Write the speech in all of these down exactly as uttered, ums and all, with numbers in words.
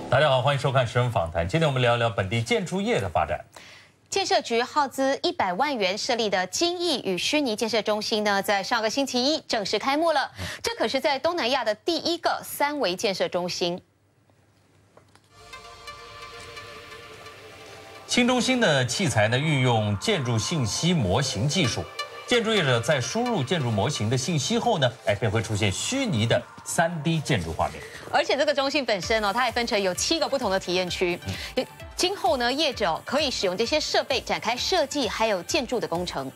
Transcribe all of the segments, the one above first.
大家好，欢迎收看《时人访谈》。今天我们聊一聊本地建筑业的发展。 建设局耗资一百万元设立的精益与虚拟建设中心呢，在上个星期一正式开幕了。这可是在东南亚的第一个三维建设中心。 新中心的器材呢，运用建筑信息模型技术。 建筑业者在输入建筑模型的信息后呢，哎，便会出现虚拟的 三 D 建筑画面。 而且这个中心本身呢，它还分成有七个不同的体验区。嗯、今后呢，业者可以使用这些设备展开设计还有建筑的工程。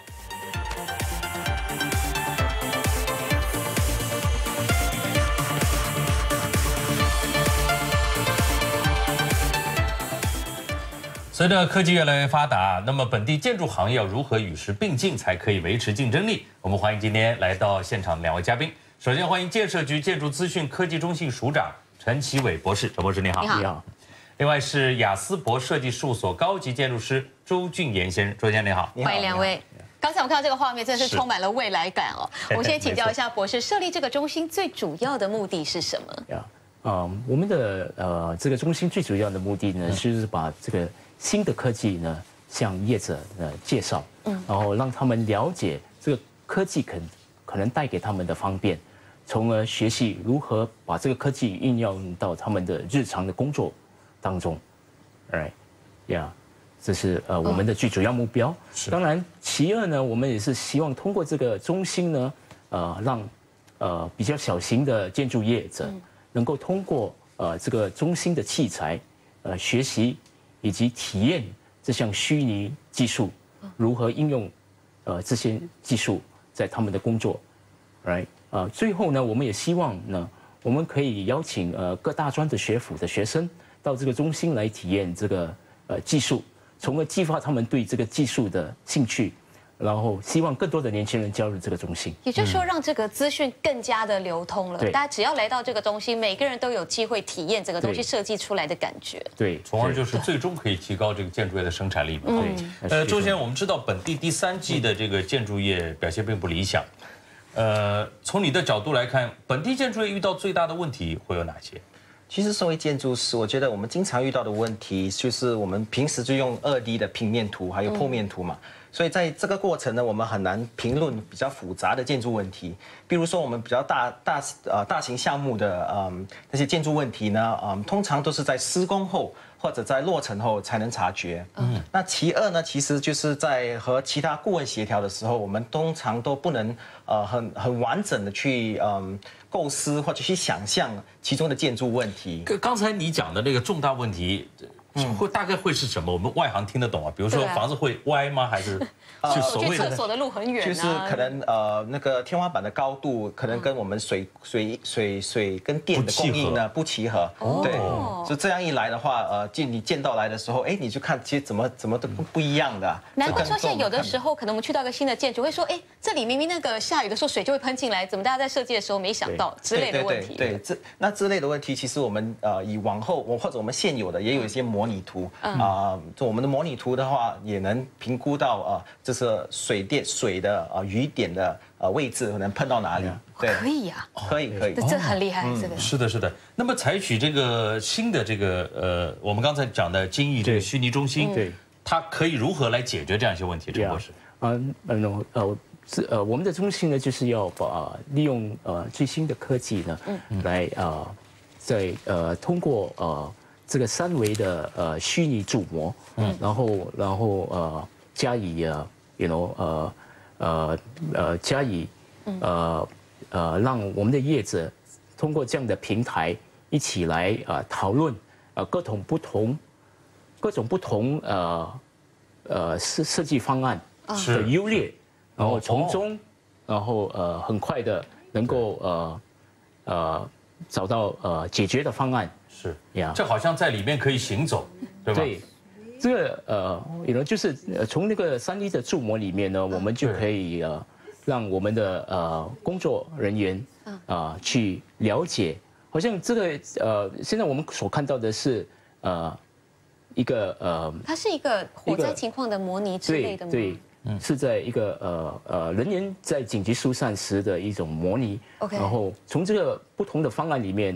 随着科技越来越发达，那么本地建筑行业要如何与时并进，才可以维持竞争力？我们欢迎今天来到现场的两位嘉宾。首先欢迎建设局建筑资讯科技中心署长陈其伟博士，陈博士你好。 你好。 你好。另外是雅思博设计事务所高级建筑师周俊言先生，周先生你好。 欢迎两位。刚才我们看到这个画面，真的是充满了未来感哦。我先请教一下博士，设立这个中心最主要的目的是什么？ 呀，啊，我们的呃这个中心最主要的目的呢，就是把这个 新的科技呢，向业者呢介绍，嗯，然后让他们了解这个科技可可能带给他们的方便，从而学习如何把这个科技运用到他们的日常的工作当中，哎，呀，这是呃我们的最主要目标。当然，其二呢，我们也是希望通过这个中心呢，呃，让呃比较小型的建筑业者能够通过呃这个中心的器材，呃学习 以及体验这项虚拟技术如何应用，呃，这些技术在他们的工作 ，right 啊、呃，最后呢，我们也希望呢，我们可以邀请呃各大专的学府的学生到这个中心来体验这个呃技术，从而激发他们对这个技术的兴趣。 然后希望更多的年轻人加入这个中心， 也就是说，让这个资讯更加的流通了。 对， 大家只要来到这个中心，每个人都有机会体验这个东西设计出来的感觉。 对， 从而就是最终可以提高这个建筑业的生产力嘛。对，呃，周先生，我们知道本地第三季的这个建筑业表现并不理想，呃，从你的角度来看，本地建筑业遇到最大的问题会有哪些？ 其实，作为建筑师，我觉得我们经常遇到的问题就是我们平时就用二 D 的平面图还有剖面图嘛，所以在这个过程呢，我们很难评论比较复杂的建筑问题。比如说，我们比较大大呃大型项目的嗯那些建筑问题呢，嗯，通常都是在施工后或者在落成后才能察觉。嗯，那其二呢，其实就是在和其他顾问协调的时候，我们通常都不能呃很很完整的去嗯 构思或者去想象其中的建筑问题。 刚才你讲的那个重大问题，会大概会是什么？我们外行听得懂啊？比如说房子会歪吗？还是就所谓的去厕所的路很远， 就是可能呃那个天花板的高度可能跟我们水水水水跟电的供应呢不齐合。对，就这样一来的话，呃，见你见到来的时候，哎，你就看其实怎么怎么都不不一样的。 难怪说现在有的时候可能我们去到一个新的建筑，会说，哎，这里明明那个下雨的时候水就会喷进来，怎么大家在设计的时候没想到之类的问题？ 对，这那之类的问题，其实我们呃以往后我或者我们现有的也有一些模拟图啊，就我们的模拟图的话，也能评估到啊，就是水电水的啊雨点的呃位置可能碰到哪里。对， 可以呀， 可以可以， 这很厉害，这个是的，是的。那么采取这个新的这个呃，我们刚才讲的精益这个虚拟中心， 对， 它可以如何来解决这样一些问题？陈博士， 嗯嗯呃。 是呃，我们的中心呢，就是要把利用呃最新的科技呢，来呃，在呃通过呃这个三维的呃虚拟铸模，嗯，然后然后呃加以呃，you know 呃呃呃加以呃呃让我们的业者通过这样的平台一起来呃讨论呃各种不同各种不同呃呃设设计方案的优劣。 然后从中，然后呃很快的能够呃呃找到呃解决的方案是呀，这好像在里面可以行走，对吧？ 对，这个呃，有呢就是从那个三 D 的铸模里面呢，我们就可以呃让我们的呃工作人员啊去了解，好像这个呃现在我们所看到的是呃一个呃， 它是一个火灾情况的模拟之类的吗？ 对。 是在一个呃呃人员在紧急疏散时的一种模拟， OK， 然后从这个不同的方案里面，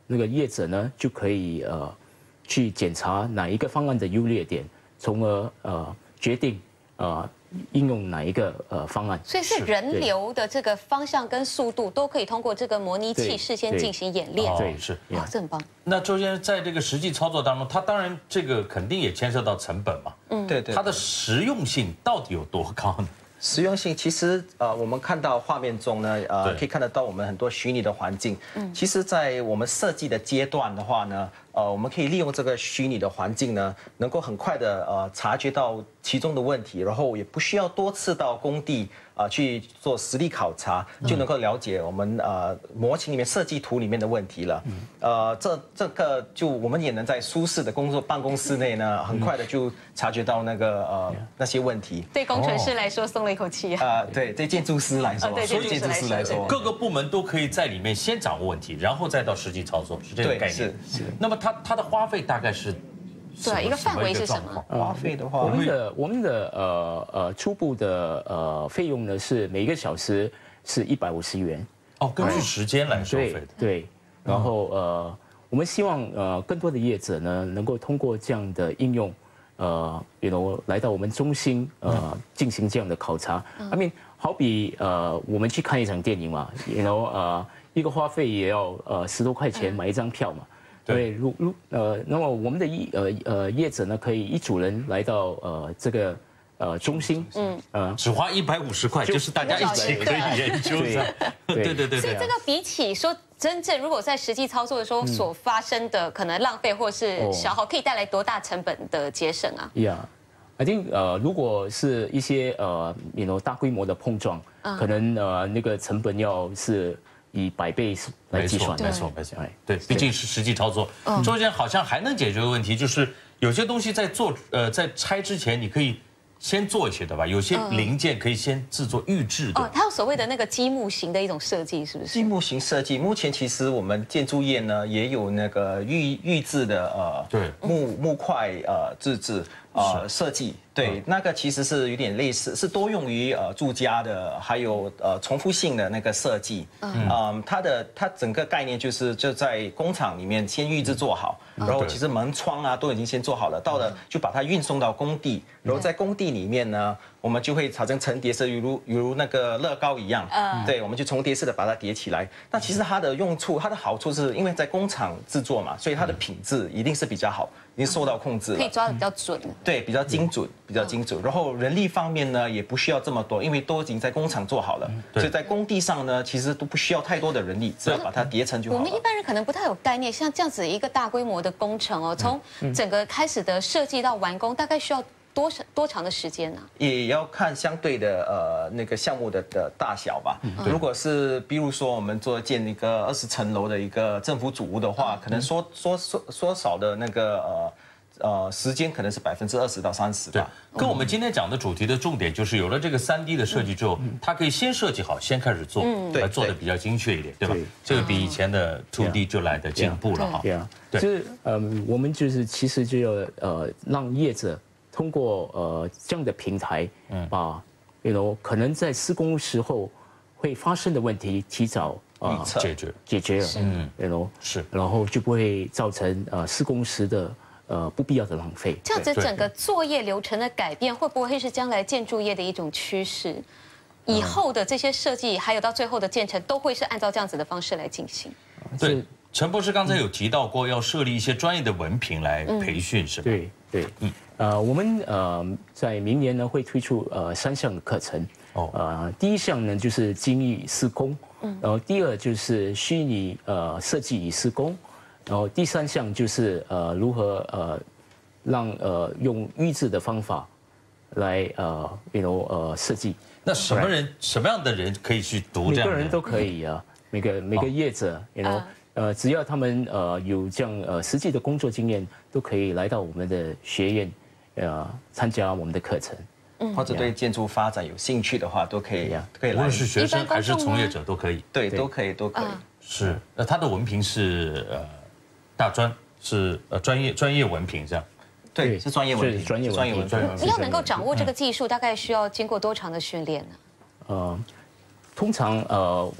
那个业者呢就可以呃去检查哪一个方案的优劣点，从而呃决定呃应用哪一个呃方案。 所以是人流的这个方向跟速度都可以通过这个模拟器事先进行演练。 对， 是哇，这很棒。 那周先生在这个实际操作当中，他当然这个肯定也牵涉到成本嘛。 嗯，对对。 它的实用性到底有多高呢？ 实用性其实呃，我们看到画面中呢，呃，可以看得到我们很多虚拟的环境。嗯，其实，在我们设计的阶段的话呢，呃，我们可以利用这个虚拟的环境呢，能够很快的呃察觉到其中的问题，然后也不需要多次到工地啊、呃、去做实地考察，就能够了解我们呃模型里面设计图里面的问题了。嗯，呃，这这个就我们也能在舒适的工作办公室内呢，很快的就察觉到那个呃那些问题。 对工程师来说松了一口气啊。 啊、呃，对，对建筑师来说， 对所以建筑师来说， 各个部门都可以在里面先掌握问题，然后再到实际操作，是这个概念。 是是。 那么它它的花费大概是？ 对，一个范围是什么？ 花费的话， 我们的我们的呃呃初步的呃费用呢是每一个小时是一百五十元。 哦，根据时间来收费的。 对，然后呃，我们希望呃更多的业者呢能够通过这样的应用，呃，you know 来到我们中心呃进行这样的考察。I mean， 好比呃我们去看一场电影嘛 ，you know 呃一个花费也要呃十多块钱买一张票嘛。对，如如呃，那么我们的业呃呃业者呢，可以一组人来到呃这个呃中心，嗯呃，只花一百五十块，就是大家一起可以研究的。对对对。 所以这个比起说真正如果在实际操作的时候所发生的可能浪费或是消耗，可以带来多大成本的节省啊 ？Yeah，I think 呃，如果是一些呃，you know 大规模的碰撞，可能呃那个成本要是。以百倍来计算， 没错没错，对，毕竟是实际操作。中间好像还能解决问题，就是有些东西在做呃在拆之前，你可以先做一些的吧，有些零件可以先制作预制的。 哦，它有所谓的那个积木型的一种设计，是不是？ 积木型设计，目前其实我们建筑业呢也有那个预预制的呃对木木块呃自制呃设计。对，那个其实是有点类似，是多用于呃住家的，还有呃重复性的那个设计。嗯，它的它整个概念就是就在工厂里面先预制做好，然后其实门窗啊都已经先做好了，到了就把它运送到工地，然后在工地里面呢，我们就会产生层叠式，犹如犹如那个乐高一样。嗯，对，我们就重叠式的把它叠起来。那其实它的用处，它的好处是因为在工厂制作嘛，所以它的品质一定是比较好，已经受到控制了， 可以抓得比较准。 对，比较精准。比较精准，然后人力方面呢也不需要这么多，因为都已经在工厂做好了，所以在工地上呢其实都不需要太多的人力，只要把它叠成就好了。 我们一般人可能不太有概念，像这样子一个大规模的工程哦，从整个开始的设计到完工，大概需要多多长的时间呢？ 也要看相对的呃那个项目的的大小吧。如果是比如说我们做建一个二十层楼的一个政府主屋的话，可能缩缩缩缩少的那个呃。呃，时间可能是百分之二十到三十吧。 跟我们今天讲的主题的重点就是，有了这个三 D 的设计之后，它可以先设计好，先开始做，来做的比较精确一点，对吧？这个比以前的 two D 就来的进步了哈。 对啊，就是呃，我们就是其实就要呃，让业者通过呃这样的平台，把 you know 可能在施工时候会发生的问题提早预测解决解决了，嗯 you know 是，然后就不会造成呃施工时的。呃，不必要的浪费。 这样子整个作业流程的改变，会不会是将来建筑业的一种趋势？以后的这些设计，还有到最后的建成，都会是按照这样子的方式来进行。 对，陈博士刚才有提到过，要设立一些专业的文凭来培训，是吧？ 对对，嗯，呃，我们呃在明年呢会推出呃三项的课程。哦，呃，第一项呢就是精益施工，嗯，然后第二就是虚拟呃设计与施工。然后第三项就是呃如何呃让呃用预制的方法来呃 you know 呃设计。 那什么人什么样的人可以去读这样的？ 每个人都可以啊，每个每个业者 you know 呃只要他们呃有这样呃实际的工作经验，都可以来到我们的学院呃参加我们的课程。 或者对建筑发展有兴趣的话，都可以呀，可以来。 无论是学生还是从业者都可以。 对，都可以，都可以。 是，那他的文凭是呃。大专是呃专业专业文凭这样， 对，是专业文凭， 专业专业文凭。 要能够掌握这个技术，大概需要经过多长的训练呢？ 呃，通常呃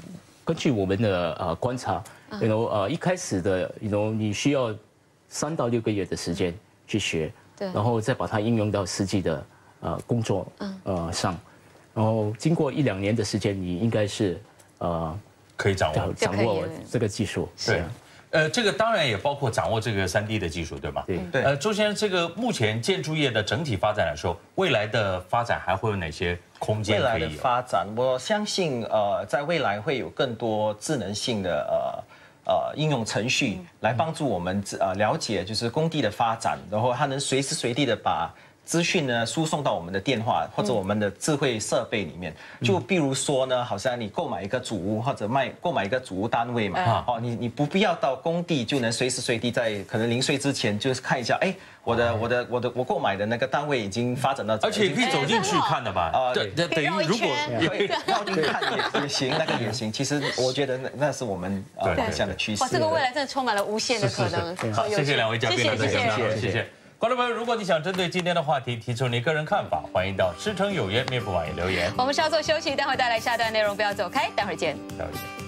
根据我们的呃观察，you know 呃一开始的 you know 你需要三到六个月的时间去学， 对， 然后再把它应用到实际的呃工作呃上，然后经过一两年的时间，你应该是呃可以掌握掌握这个技术。 对。呃，这个当然也包括掌握这个三 D 的技术，对吗？ 对对。 呃，周先生，这个目前建筑业的整体发展来说，未来的发展还会有哪些空间可以有？ 未来的发展，我相信呃，在未来会有更多智能性的呃呃应用程序来帮助我们呃了解就是工地的发展，然后它能随时随地的把资讯呢输送到我们的电话或者我们的智慧设备里面，就比如说呢，好像你购买一个主屋或者卖购买一个主屋单位嘛，哦，你你不必要到工地就能随时随地在可能零碎之前就是看一下，哎，我的我的我的我购买的那个单位已经发展到， 而且可以走进去看的吧？ 啊， 对，等于如果对绕进去看也也行，那个也行。其实我觉得那那是我们呃方向的趋势。 哇，这个未来真的充满了无限的可能。 好，谢谢两位嘉宾的分享， 谢谢谢谢。观众朋友，如果你想针对今天的话题提出你个人看法，欢迎到师承有约面部网页留言。 我们稍作休息，待会带来下段内容，不要走开，待会儿见。 待会儿见。